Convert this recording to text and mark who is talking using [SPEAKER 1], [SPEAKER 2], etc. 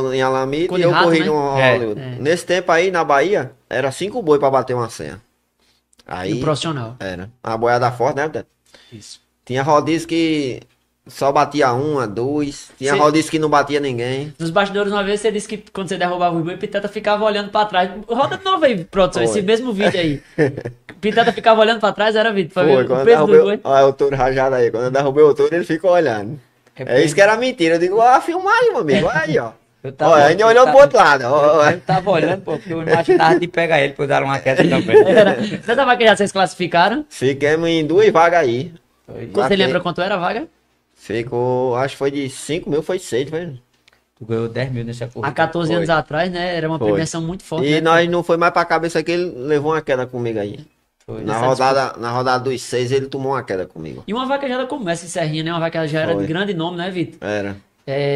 [SPEAKER 1] em Alameda
[SPEAKER 2] Cor
[SPEAKER 1] e
[SPEAKER 2] de
[SPEAKER 1] eu
[SPEAKER 2] rato,
[SPEAKER 1] corri
[SPEAKER 2] né?
[SPEAKER 1] no
[SPEAKER 3] É.
[SPEAKER 1] Hollywood. Nesse tempo aí, na Bahia, era 5 boi pra bater uma senha.
[SPEAKER 2] E o
[SPEAKER 1] Aí,
[SPEAKER 2] profissional.
[SPEAKER 1] era. A boiada forte, né, Beto?
[SPEAKER 2] Isso.
[SPEAKER 1] Tinha rodízio que só batia uma, duas. Tinha
[SPEAKER 2] Cê-
[SPEAKER 1] rodízio que não batia ninguém.
[SPEAKER 2] Nos bastidores, uma vez você disse que quando você derrubava o boi, Pitata ficava olhando pra trás. Roda de novo aí, produção, esse
[SPEAKER 1] Foi.
[SPEAKER 2] mesmo vídeo aí. Pitata ficava olhando pra trás, era vídeo, pra
[SPEAKER 1] Foi,
[SPEAKER 2] ver
[SPEAKER 1] quando
[SPEAKER 2] o
[SPEAKER 1] eu
[SPEAKER 2] peso do
[SPEAKER 1] derrubei.
[SPEAKER 2] boi.
[SPEAKER 1] Olha o touro rajado aí. Quando eu derrubei o touro, ele ficou olhando. É isso que era mentira. Eu digo, filmar aí, meu amigo. Olha aí, ó.
[SPEAKER 3] Eu tava
[SPEAKER 1] Olha,
[SPEAKER 3] olhando,
[SPEAKER 1] ainda olhou pro outro lado. ó.
[SPEAKER 3] Eu tava olhando, pô, porque eu imaginava de pegar ele pra eu dar uma queda também.
[SPEAKER 2] Tanta vaquejada vocês classificaram?
[SPEAKER 1] Fiquemos em 2 vagas aí.
[SPEAKER 3] Foi.
[SPEAKER 2] Você
[SPEAKER 1] Vaquei-
[SPEAKER 2] lembra quanto era a vaga?
[SPEAKER 1] Ficou, acho que foi de 5 mil, foi 6, foi?
[SPEAKER 3] Tu ganhou 10 mil nessa corrida.
[SPEAKER 2] Há 14
[SPEAKER 1] Foi.
[SPEAKER 2] anos atrás, né? Era uma
[SPEAKER 1] Foi.
[SPEAKER 2] premiação muito forte,
[SPEAKER 1] E
[SPEAKER 2] né?
[SPEAKER 1] nós não foi mais pra cabeça que ele levou uma queda comigo aí.
[SPEAKER 3] Foi.
[SPEAKER 1] Na rodada dos 6 ele tomou uma queda comigo.
[SPEAKER 2] E uma vaquejada como essa em Serrinha, né? Uma vaquejada já era de
[SPEAKER 1] Foi.
[SPEAKER 2] grande nome, né, Vitor?
[SPEAKER 1] Era.